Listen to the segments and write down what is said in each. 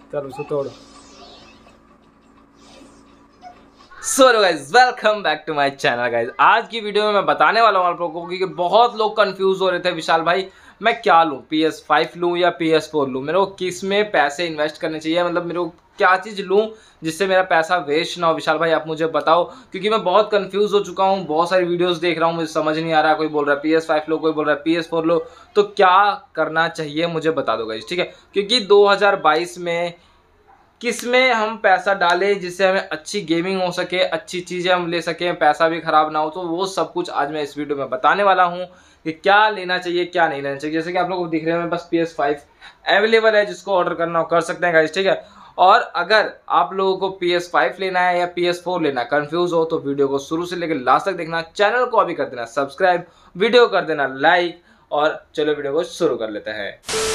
चल उसको तोड़। So guys welcome back to my channel guys. आज की वीडियो में मैं बताने वाला हूँ आप लोगों को कि बहुत लोग कंफ्यूज हो रहे थे विशाल भाई मैं क्या लूँ, PS5 लूँ या PS4 लूँ, मेरे को किस में पैसे इन्वेस्ट करने चाहिए, मतलब मेरे को क्या चीज़ लूँ जिससे मेरा पैसा वेस्ट ना हो। विशाल भाई आप मुझे बताओ, क्योंकि मैं बहुत कंफ्यूज हो चुका हूँ, बहुत सारी वीडियोस देख रहा हूँ, मुझे समझ नहीं आ रहा। कोई बोल रहा है PS5 लो, कोई बोल रहा है PS4 लो, तो क्या करना चाहिए मुझे बता दो गाइज, ठीक है। क्योंकि 2022 में किस में हम पैसा डालें जिससे हमें अच्छी गेमिंग हो सके, अच्छी चीज़ें हम ले सकें, पैसा भी खराब ना हो, तो वो सब कुछ आज मैं इस वीडियो में बताने वाला हूँ कि क्या लेना चाहिए क्या नहीं लेना चाहिए। जैसे कि आप लोग को दिख रहे हैं, मेरे पास PS5 अवेलेबल है, जिसको ऑर्डर करना हो कर सकते हैं गाइस, ठीक है। और अगर आप लोगों को PS5 लेना है या PS4 लेना है, कंफ्यूज हो, तो वीडियो को शुरू से लेकर लास्ट तक देखना। चैनल को अभी कर देना सब्सक्राइब, वीडियो कर देना लाइक, और चलो वीडियो को शुरू कर लेते हैं।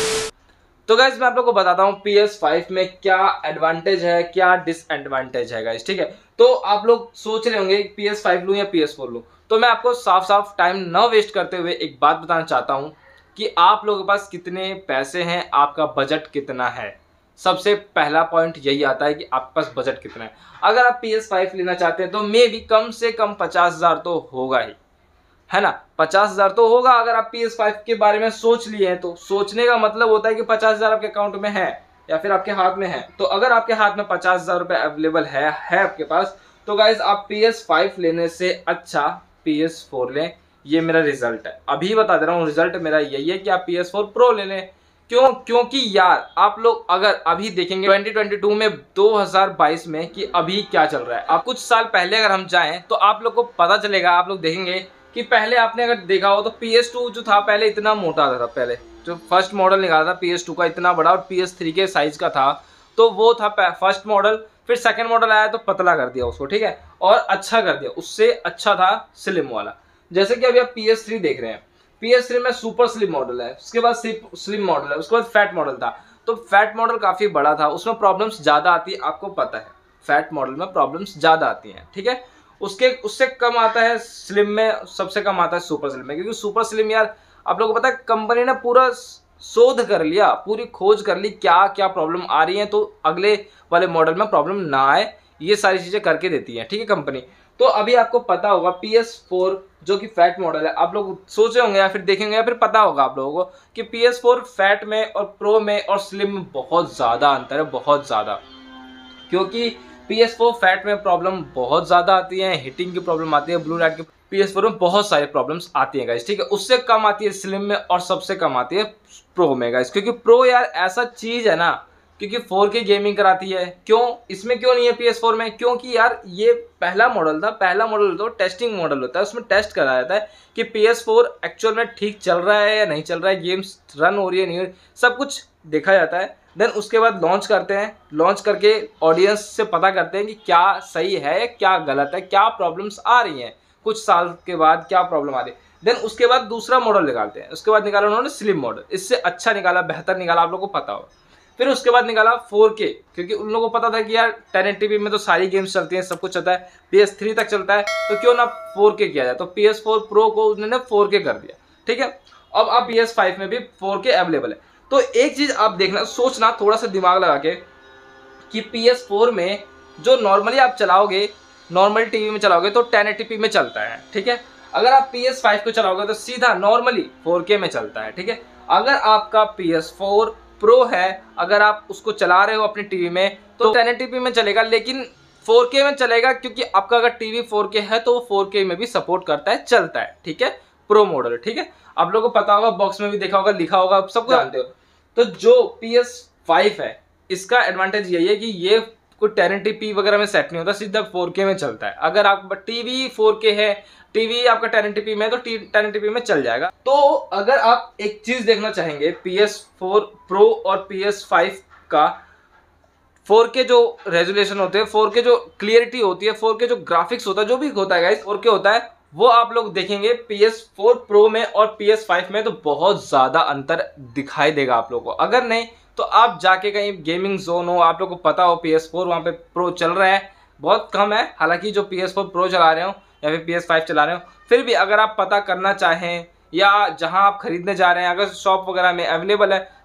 तो गाइज मैं आप लोगों को बताता हूँ PS5 में क्या एडवांटेज है क्या डिसएडवांटेज है गाइज, ठीक है। तो आप लोग सोच रहे होंगे PS5 लूँ या PS4 लूँ, तो मैं आपको साफ साफ टाइम न वेस्ट करते हुए एक बात बताना चाहता हूँ कि आप लोगों के पास कितने पैसे हैं, आपका बजट कितना है। सबसे पहला पॉइंट यही आता है कि आपके पास बजट कितना है। अगर आप PS5 लेना चाहते हैं तो मे भी कम से कम 50,000 तो होगा ही, है ना। 50,000 तो होगा। अगर आप PS5 के बारे में सोच लिए हैं, तो सोचने का मतलब होता है कि 50,000 आपके अकाउंट में है या फिर आपके हाथ में है। तो अगर आपके हाथ में 50,000 रुपए अवेलेबल है आपके पास, तो गाइज आप PS5 लेने से अच्छा PS4 लें। ये मेरा रिजल्ट है, अभी बता दे रहा हूँ, रिजल्ट मेरा यही है कि आप PS4 प्रो ले लें। क्यों? क्योंकि यार आप लोग अगर अभी देखेंगे 2022 में, 2022 में, कि अभी क्या चल रहा है। आप कुछ साल पहले अगर हम जाएं तो आप लोग को पता चलेगा, आप लोग देखेंगे कि पहले आपने अगर देखा हो तो PS2 जो था पहले इतना मोटा था। पहले जो फर्स्ट मॉडल निकाला था PS2 का इतना बड़ा, और PS3 के साइज का था, तो वो था फर्स्ट मॉडल। फिर सेकंड मॉडल आया तो पतला कर दिया उसको, ठीक है, और अच्छा कर दिया। उससे अच्छा था स्लिम वाला। जैसे कि अभी आप PS3 देख रहे हैं, PS3 में सुपर स्लिम मॉडल है, उसके बाद स्लिम मॉडल है, उसके बाद फैट मॉडल था। तो फैट मॉडल काफी बड़ा था, उसमें प्रॉब्लम्स ज्यादा आती है, आपको पता है फैट मॉडल में प्रॉब्लम्स ज्यादा आती हैं, ठीक है। उससे कम आता है स्लिम में, सबसे कम आता है सुपर स्लिम में। क्योंकि सुपर स्लिम यार आप लोगों को पता है कंपनी ने पूरा शोध कर लिया, पूरी खोज कर ली क्या क्या प्रॉब्लम आ रही है, तो अगले वाले मॉडल में प्रॉब्लम ना आए, ये सारी चीजें करके देती है, ठीक है, कंपनी। तो अभी आपको पता होगा PS4 जो कि फैट मॉडल है, आप लोग सोचे होंगे या फिर देखेंगे या फिर पता होगा आप लोगों को कि PS4 फैट में और प्रो में और स्लिम में बहुत ज्यादा अंतर है, बहुत ज्यादा। क्योंकि PS4 फैट में प्रॉब्लम बहुत ज्यादा आती है, हीटिंग की प्रॉब्लम आती है, ब्लू लाइट की PS4 में बहुत सारी प्रॉब्लम्स आती है गाइस, ठीक है। उससे कम आती है स्लिम में और सबसे कम आती है प्रो में गाइस। क्योंकि प्रो यार ऐसा चीज है ना, क्योंकि 4K गेमिंग कराती है। क्यों इसमें क्यों नहीं है PS4 में? क्योंकि यार ये पहला मॉडल था, पहला मॉडल तो टेस्टिंग मॉडल होता है, उसमें टेस्ट कराया जाता है कि PS4 एक्चुअल में ठीक चल रहा है या नहीं चल रहा है, गेम्स रन हो रही है नहीं हो रही, सब कुछ देखा जाता है। देन उसके बाद लॉन्च करते हैं, लॉन्च करके ऑडियंस से पता करते हैं कि क्या सही है क्या गलत है, क्या प्रॉब्लम्स आ रही हैं, कुछ साल के बाद क्या प्रॉब्लम आ रही है। देन उसके बाद दूसरा मॉडल निकालते हैं, उसके बाद निकाला उन्होंने स्लिम मॉडल, इससे अच्छा निकाला, बेहतर निकाला, आप लोगों को पता हो। फिर उसके बाद निकाला 4K, क्योंकि उन लोगों को पता था कि यार 1080p में तो सारी गेम्स चलती हैं, सब कुछ चलता है, PS3 तक चलता है, तो क्यों ना 4K किया जाए। तो PS4 प्रो को उन्होंने 4K कर दिया, ठीक है। अब PS5 में भी 4K अवेलेबल है। तो एक चीज आप देखना, सोचना थोड़ा सा दिमाग लगा के कि PS4 में जो नॉर्मली आप चलाओगे, नॉर्मल टीवी में चलाओगे तो 1080p में चलता है, ठीक है। अगर आप PS5 को चलाओगे तो सीधा नॉर्मली 4K में चलता है, ठीक है। अगर आपका PS4 प्रो है, अगर आप उसको चला रहे हो अपनी टीवी में, तो 1080p में चलेगा, लेकिन 4K में चलेगा, क्योंकि आपका अगर टीवी 4K है तो वो 4K में भी सपोर्ट करता है, चलता है, ठीक है, प्रो मॉडल, ठीक है। आप लोगों को पता होगा, बॉक्स में भी देखा होगा, लिखा होगा, आप सब जानते हो। तो जो PS5 है, इसका एडवांटेज यही है कि ये कोई 1080p वगैरह में सेट नहीं होता, सीधा 4K में चलता है। अगर आप टीवी 4K है, टीवी आपका 1080p में है, तो 1080p में चल जाएगा। तो अगर आप एक चीज देखना चाहेंगे PS4 प्रो और PS5 का, 4K जो रेजोल्यूशन होते हैं, 4K जो क्लियरिटी होती है, 4K जो ग्राफिक्स होता है, जो भी होता है गाइस 4K होता है, वो आप लोग देखेंगे PS4 प्रो में और PS5 में, तो बहुत ज्यादा अंतर दिखाई देगा आप लोगों को। अगर नहीं तो आप जाके कहीं गेमिंग जोन हो, आप लोग को पता हो PS4 वहां पे प्रो चल रहा है, बहुत कम है हालांकि जो PS4 प्रो चला रहे हो या फिर PS5 चला रहे हो, फिर भी अगर आप पता करना चाहें या जहां आप खरीदने जा रहे हैं, अगर शॉप वगैरह में अवेलेबल है,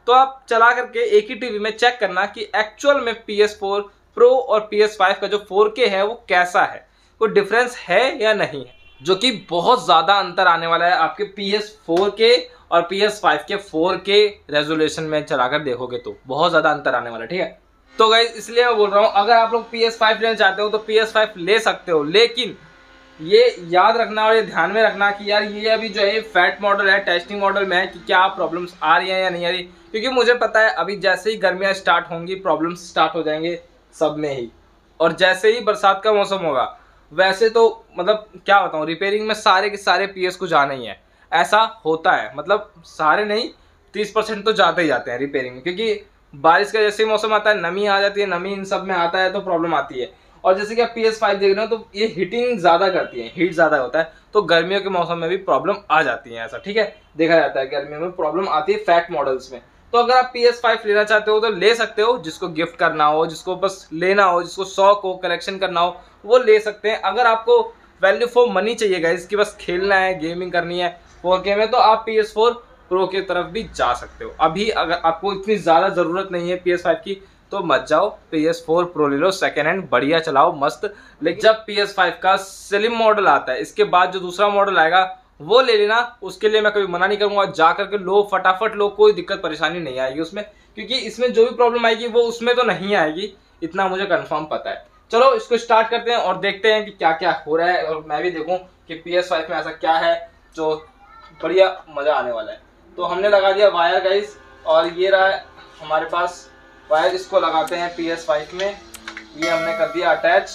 तो आप चला करके एक ही टीवी में चेक करना कि एक्चुअल में PS4 प्रो और PS5 का जो 4K है वो कैसा है, कोई डिफरेंस है या नहीं है, जो कि बहुत ज़्यादा अंतर आने वाला है आपके PS4 के और PS5 के 4K रेजोल्यूशन में चलाकर देखोगे तो बहुत ज़्यादा अंतर आने वाला है। ठीक है, तो गाइस इसलिए मैं बोल रहा हूँ अगर आप लोग PS5 लेना चाहते हो तो PS5 ले सकते हो, लेकिन ये याद रखना और ये ध्यान में रखना कि यार ये अभी जो है फैट मॉडल है, टेस्टिंग मॉडल में है कि क्या प्रॉब्लम्स आ रही हैं या नहीं आ रही, क्योंकि मुझे पता है अभी जैसे ही गर्मियाँ स्टार्ट होंगी प्रॉब्लम्स स्टार्ट हो जाएंगे सब में ही, और जैसे ही बरसात का मौसम होगा वैसे तो मतलब क्या बताऊँ, रिपेयरिंग में सारे के सारे PS को जाना ही है, ऐसा होता है, मतलब सारे नहीं 30% तो जाते ही जाते हैं रिपेयरिंग में, क्योंकि बारिश का जैसे ही मौसम आता है नमी आ जाती है, नमी इन सब में आता है तो प्रॉब्लम आती है। और जैसे कि आप PS5 देख रहे हो तो ये हीटिंग ज़्यादा करती है, हीट ज़्यादा होता है, तो गर्मियों के मौसम में भी प्रॉब्लम आ जाती है, ऐसा ठीक है देखा जाता है गर्मियों में प्रॉब्लम आती है फैट मॉडल्स में। तो अगर आप PS5 लेना चाहते हो तो ले सकते हो, जिसको गिफ्ट करना हो, जिसको बस लेना हो, जिसको शौक हो, कलेक्शन करना हो वो ले सकते हैं। अगर आपको वैल्यू फॉर मनी चाहिएगा, इसकी बस खेलना है, गेमिंग करनी है 4K में, तो आप PS4 प्रो की तरफ भी जा सकते हो। अभी अगर आपको इतनी ज़्यादा ज़रूरत नहीं है PS5 की तो मत जाओ, PS4 प्रो ले लो, सेकेंड हैंड बढ़िया चलाओ मस्त। लेकिन जब PS5 का स्लिम मॉडल आता है, इसके बाद जो दूसरा मॉडल आएगा वो ले लेना, उसके लिए मैं कभी मना नहीं करूँगा, जा करके लो फटाफट लो, कोई दिक्कत परेशानी नहीं आएगी उसमें, क्योंकि इसमें जो भी प्रॉब्लम आएगी वो उसमें तो नहीं आएगी, इतना मुझे कंफर्म पता है। चलो इसको स्टार्ट करते हैं और देखते हैं कि क्या क्या हो रहा है, और मैं भी देखूँ कि PS5 में ऐसा क्या है जो बढ़िया मज़ा आने वाला है। तो हमने लगा दिया वायर गाइस, और ये रहा है हमारे पास वायर, इसको लगाते हैं PS5 में, ये हमने कर दिया अटैच,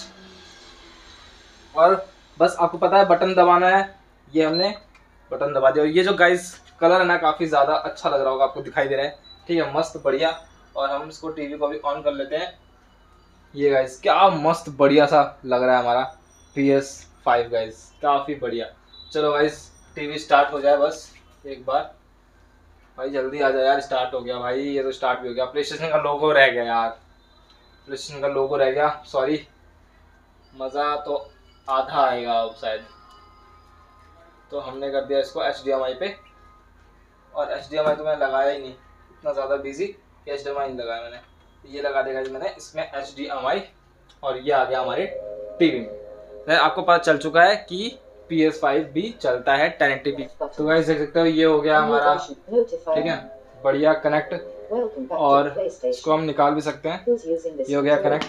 और बस आपको पता है बटन दबाना है, ये हमने बटन दबा दिया। और ये जो गाइस कलर है ना काफ़ी ज़्यादा अच्छा लग रहा होगा आपको, दिखाई दे रहा है, ठीक है मस्त बढ़िया। और हम इसको टीवी को भी ऑन कर लेते हैं, ये गाइस क्या मस्त बढ़िया सा लग रहा है हमारा PS5 गाइस, काफ़ी बढ़िया। चलो गाइस टीवी स्टार्ट हो जाए बस एक बार, भाई जल्दी आ जाए यार, स्टार्ट हो गया भाई, ये तो स्टार्ट भी हो गया। प्ले स्टेशन का लोगो रह गया यार, प्ले स्टेशन का लोगो रह गया, सॉरी, मज़ा तो आधा आएगा अब शायद। तो हमने कर दिया इसको HDMI पे, और HDMI तो मैंने लगाया ही नहीं, इतना ज़्यादा बिजी कि HDMI नहीं लगाया मैंने, ये लगा देगा मैंने इसमें HDMI, और ये आ गया हमारे टीवी में। आपको पता चल चुका है कि PS5 भी चलता है 1080p। तो गाइस देख सकते हो ये हो गया हमारा, ठीक है बढ़िया कनेक्ट, और इसको हम निकाल भी सकते हैं, ये हो गया कनेक्ट।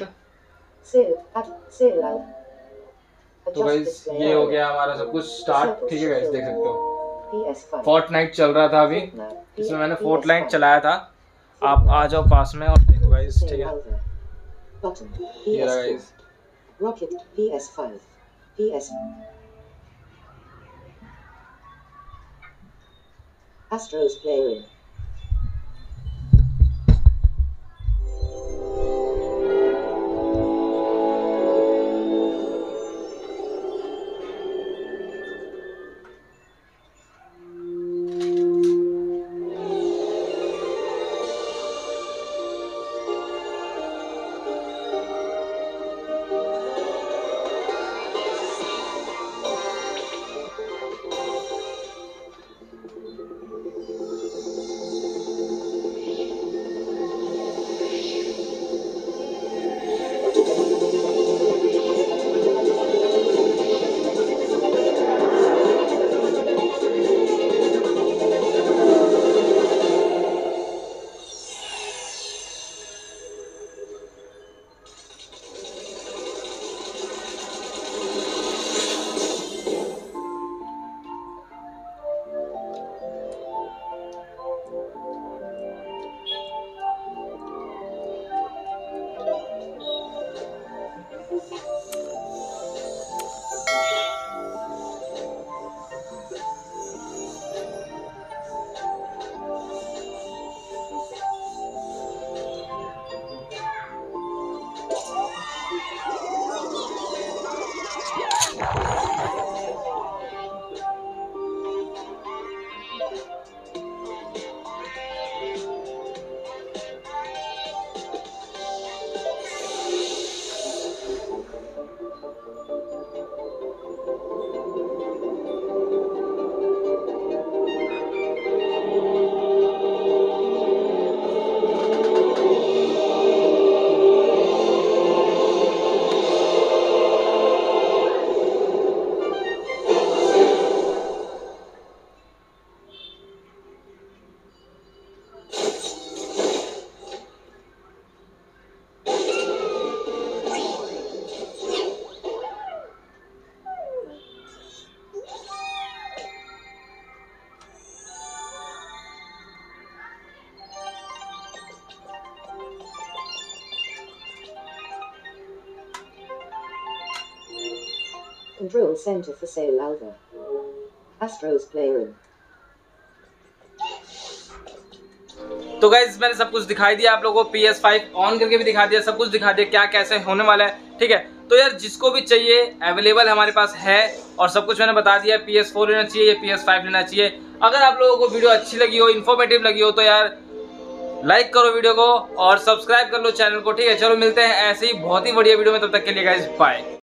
तो गाइस ये हो गया हमारा सब कुछ स्टार्ट, ठीक है गाइस देख सकते हो फोर्टनाइट चल रहा था अभी, इसमें मैंने फोर्टनाइट चलाया था, आप आ जाओ पास में और देखो गाइस, ठीक है ये रहा guys Rocket PS5 PS Astros playing. Control Center for sale Alva. Astros Playroom. तो गाइज मैंने सब कुछ दिखाई दिया आप लोगों को, PS5 ऑन करके भी दिखा दिया, सब कुछ दिखा दिया क्या कैसे होने वाला है। ठीक है, तो यार जिसको भी चाहिए अवेलेबल हमारे पास है और सब कुछ मैंने बता दिया। PS4 लेना चाहिए या PS5 लेना चाहिए। अगर आप लोगों को वीडियो अच्छी लगी हो, इन्फॉर्मेटिव लगी हो, तो यार लाइक करो वीडियो को और सब्सक्राइब कर लो चैनल को। ठीक है, चलो मिलते हैं ऐसे ही बहुत ही बढ़िया वीडियो में, तब तक के लिए गाइज बाय।